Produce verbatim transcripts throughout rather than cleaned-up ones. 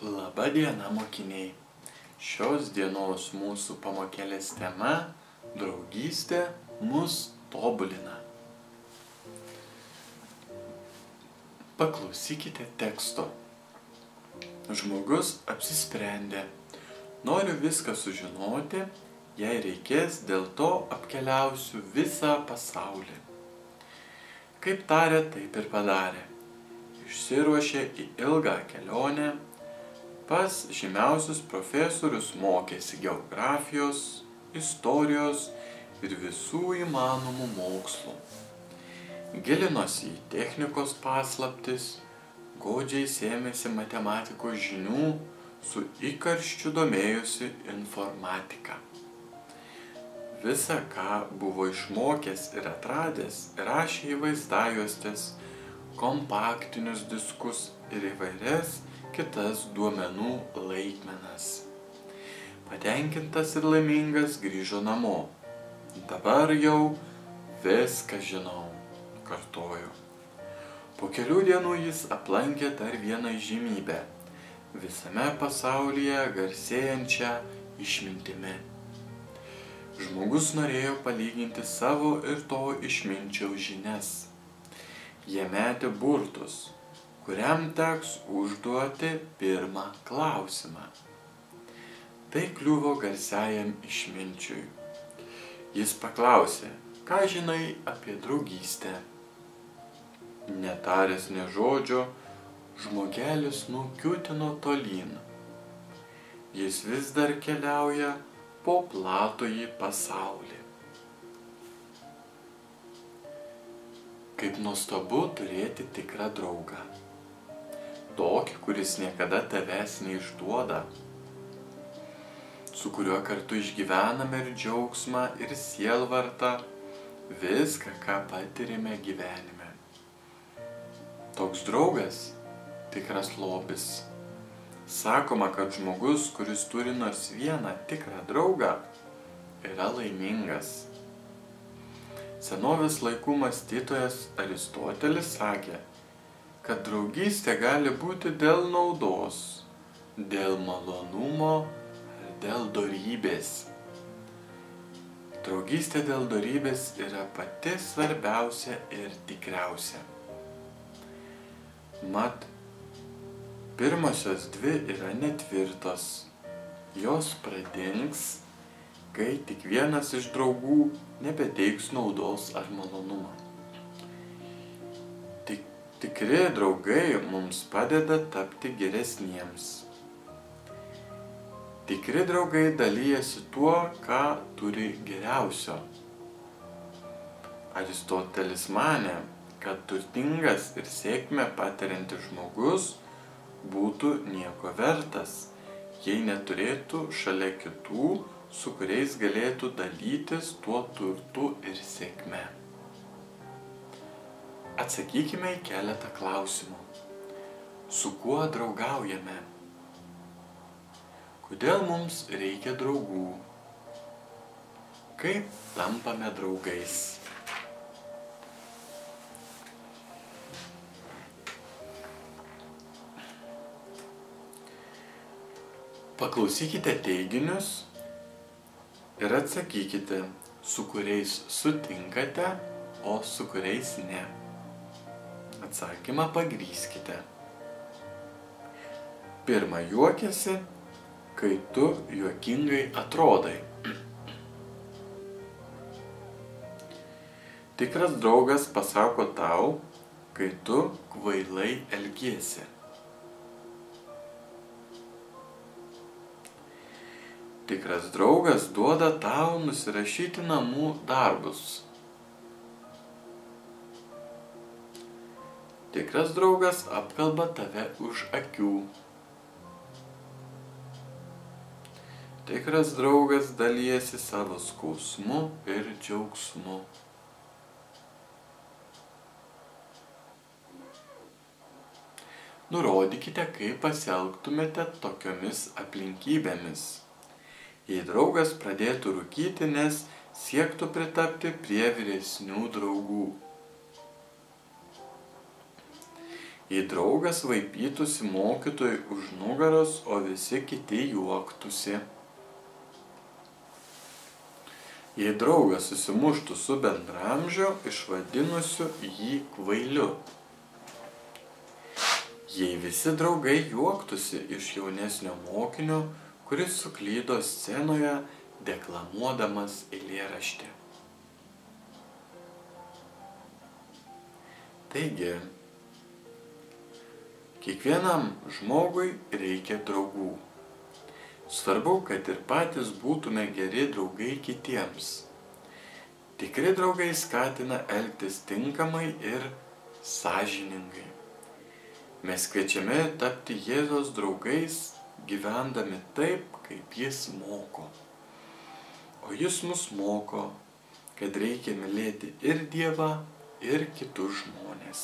Labą dieną, mokiniai. Šios dienos mūsų pamokėlės tema – draugystė mus tobulina. Paklausykite teksto. Žmogus apsisprendė. Noriu viską sužinoti, jei reikės, dėl to apkeliausiu visą pasaulį. Kaip tarė, taip ir padarė. Išsiruošė į ilgą kelionę. Pas žymiausius profesorius mokėsi geografijos, istorijos ir visų įmanomų mokslų. Gilinosi į technikos paslaptis, godžiai sėmėsi matematikos žinių, su įkarščiu domėjosi informatika. Visa, ką buvo išmokęs ir atradęs, rašė į vaizdajuostes, kompaktinius diskus ir įvairias kitas duomenų laikmenas. Patenkintas ir laimingas grįžo namo. Dabar jau viską žinau, kartojo. Po kelių dienų jis aplankė dar vieną įžymybę, visame pasaulyje garsėjančią išmintimi. Žmogus norėjo palyginti savo ir to išminčiaus žinias. Jie metė burtus, kuriam teks užduoti pirmą klausimą. Tai kliuvo garsiajam išminčiui. Jis paklausė, ką žinai apie draugystę? Netaręs nė žodžio, žmogelis nukiūtino tolyn. Jis vis dar keliauja po platųjį pasaulį. Kaip nuostabu turėti tikrą draugą. Tokį, kuris niekada tavęs neišduoda, su kuriuo kartu išgyvename ir džiaugsmą, ir sielvartą, viską, ką patirime gyvenime. Toks draugas – tikras lobis. Sakoma, kad žmogus, kuris turi nors vieną tikrą draugą, yra laimingas. Senovės laikų mąstytojas Aristotelis sakė, kad draugystė gali būti dėl naudos, dėl malonumo ar dėl dorybės. Draugystė dėl dorybės yra pati svarbiausia ir tikriausia. Mat, pirmosios dvi yra netvirtos. Jos pradings, kai tik vienas iš draugų nebeteiks naudos ar malonumo. Tikri draugai mums padeda tapti geresniems. Tikri draugai dalijasi tuo, ką turi geriausio. Aristotelis manė, kad turtingas ir sėkmę patiriantis žmogus būtų nieko vertas, jei neturėtų šalia kitų, su kuriais galėtų dalytis tuo turtu ir sėkme. Atsakykime į keletą klausimų. Su kuo draugaujame? Kodėl mums reikia draugų? Kaip tampame draugais? Paklausykite teiginius ir atsakykite, su kuriais sutinkate, o su kuriais ne. Atsakymą pagrįskite. Pirma, juokiasi, kai tu juokingai atrodai. Tikras draugas pasako tau, kai tu kvailai elgiesi. Tikras draugas duoda tau nusirašyti namų darbus. Tikras draugas apkalba tave už akių. Tikras draugas dalijasi savo skausmu ir džiaugsmu. Nurodykite, kaip pasielgtumėte tokiomis aplinkybėmis. Jei draugas pradėtų rūkyti, nes siektų pritapti prie vyresnių draugų. Jei draugas vaipytųsi mokytojui už nugaros, o visi kiti juoktųsi. Jei draugas susimuštų su bendramžiu, išvadinusiu jį kvailiu. Jei visi draugai juoktųsi iš jaunesnio mokinio, kuris suklydo scenoje deklamuodamas eilėraštį. Taigi, kiekvienam žmogui reikia draugų. Svarbu, kad ir patys būtume geri draugai kitiems. Tikri draugai skatina elgtis tinkamai ir sąžiningai. Mes kviečiame tapti Jėzaus draugais, gyvendami taip, kaip jis moko. O jis mus moko, kad reikia mylėti ir Dievą, ir kitus žmones.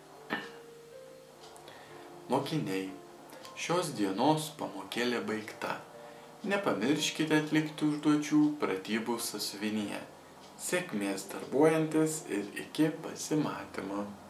Mokiniai, šios dienos pamokėlė baigta. Nepamirškite atlikti užduočių pratybų sąsiuvinyje. Sėkmės darbuojantis ir iki pasimatymo.